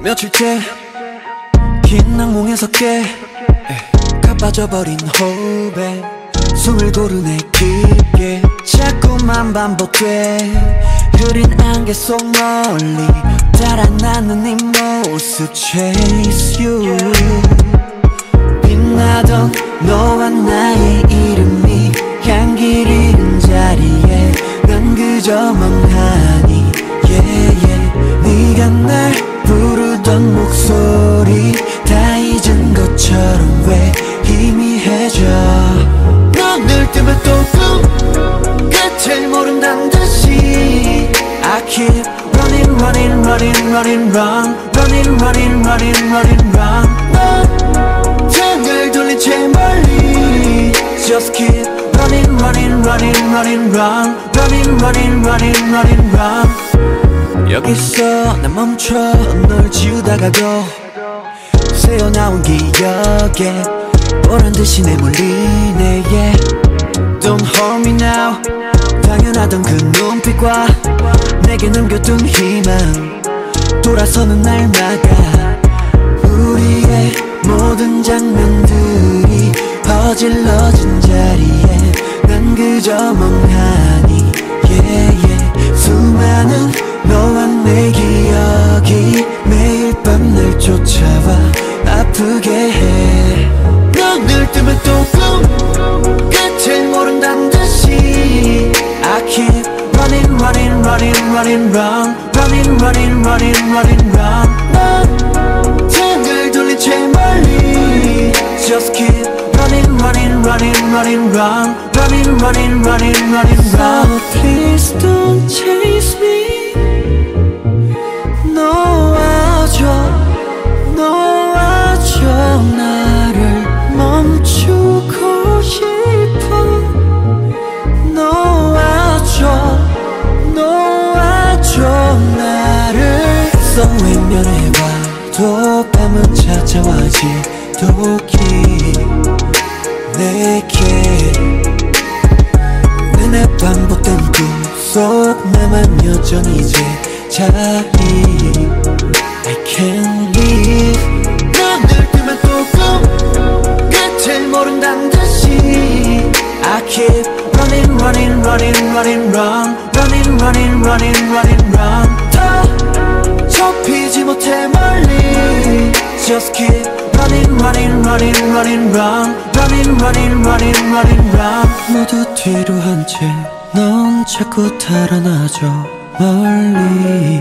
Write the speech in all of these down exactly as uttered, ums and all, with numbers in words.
며칠째 긴 악몽에서 깨 가빠져버린 호흡에 숨을 고르네 깊게 자꾸만 반복돼 흐린 안개 속 멀리 달아나는 네 모습 Chase you 빛나던 너와 나의 이름이 향기를 잃은 자리에 난 그저 멍하니 yeah, yeah. 네가 날 부르던 목소리 다 잊은 것처럼 왜 희미해져 너를 뜨면 또 꿈 끝을 모른단 듯이 I keep running running running running run running running running running run 넌 등을 돌린 채 멀리 Just keep running running running running run running running running running run 여기서 난 멈춰 널 지우다가도 새어나온 기억에 보란듯이 내몰리네 yeah. Don't hold me now 당연하던 그 눈빛과 내게 남겨둔 희망 돌아서는 날 막아 우리의 모든 장면들이 어질러진 자리에 난 그저 멍하니 yeah, yeah. 수많은 너와 내 기억이 매일 밤 날 쫓아와 아프게 해 눈을 뜨면 또 꿈 끝을 모른단 듯이 I keep running running running running run running running running running run 넌 등을 돌린 채 멀리 Just keep running running running running run running running running running run So please don't chase me 놓아줘 놓아줘 나를 멈추고 싶어 놓아줘 놓아줘 나를 서 외면해봐도 밤은 찾아와 지독히 내게 내내 반복된 꿈속 나만 여전히 제자리 I can't leave 눈을 뜨면 또 꿈 끝을 모른단 듯이 I keep running running running running run running running running running run 더 좁히지 못해 멀리 Just keep running running running running run running running running running run 모두 뒤로 한 채 넌 자꾸 달아나죠 멀리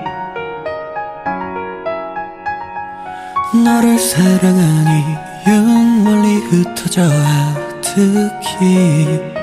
너를 사랑한 이유는 멀리 흩어져 아득히